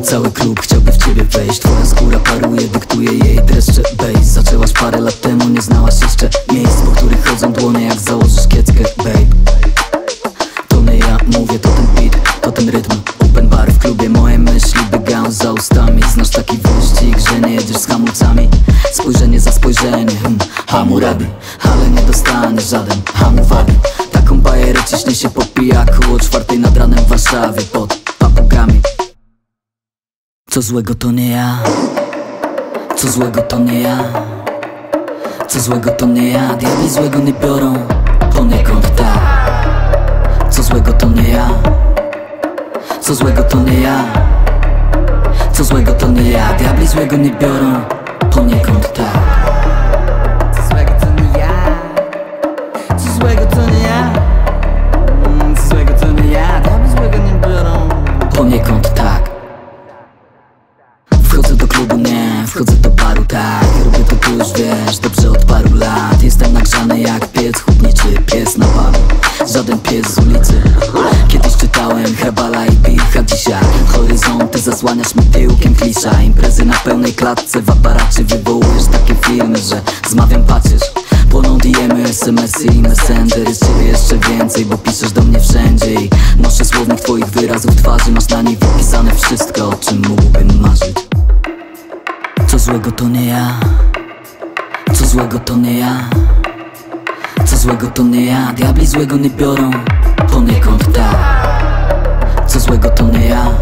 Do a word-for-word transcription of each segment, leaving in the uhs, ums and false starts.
Cały klub chciałby w ciebie wejść. Twoja skóra paruje, dyktuje jej dreszcze bass. Zaczęłaś parę lat temu, nie znałaś jeszcze miejsc, po których chodzą dłonie jak założysz kieckę, babe. To nie ja mówię, to ten beat, to ten rytm. Open bar w klubie, moje myśli biegają za ustami. Znasz taki wyścig, że nie jedziesz z hamulcami. Spojrzenie za spojrzenie, hmm, Hammurabi. Ale nie dostaniesz żaden hamowali. Taką bajerę ciśnie się po pijaku o czwartej nad ranem w Warszawie pod papugami. Co złego to nie ja, co złego to nie ja, co złego to nie ja. Diabli złego nie biorą, poniekąd tak. Co złego to nie ja, co złego to nie ja, co złego to nie ja. Diabli złego nie biorą, poniekąd tak. Co złego to nie ja, co złego to nie ja, mm, co złego to nie ja. Diabli złego nie biorą, poniekąd tak. Wchodzę do klubu, nie, wchodzę do baru, tak. Robię to tu już wiesz, dobrze od paru lat. Jestem nagrzany jak piec hutniczy, pies na balu, żaden pies z ulicy. Kiedyś czytałem Hrabala i Bicha, dzisiaj horyzonty zasłaniasz mi tyłkiem klisza. Imprezy na pełnej klatce, w aparacie wywołujesz takie filmy, że zmawiam patrzysz. Płoną diemy, es em esy i messenger. Jest ciebie jeszcze więcej, bo piszesz do mnie wszędzie. I noszę słownik twoich wyrazów twarzy. Masz na nich wypisane wszystko, o czym mógłbym marzyć. Co złego to nie ja, co złego to nie ja, co złego to nie ja. Diabli złego nie biorą, poniekąd tak. Co złego to nie ja,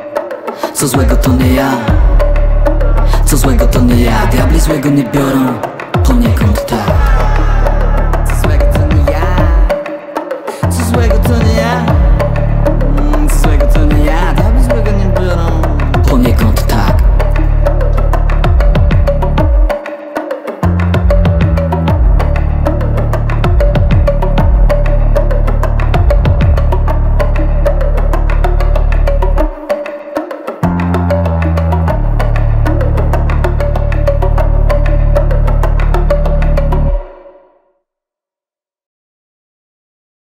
co złego to nie ja, co złego to nie ja. Diabli złego nie biorą,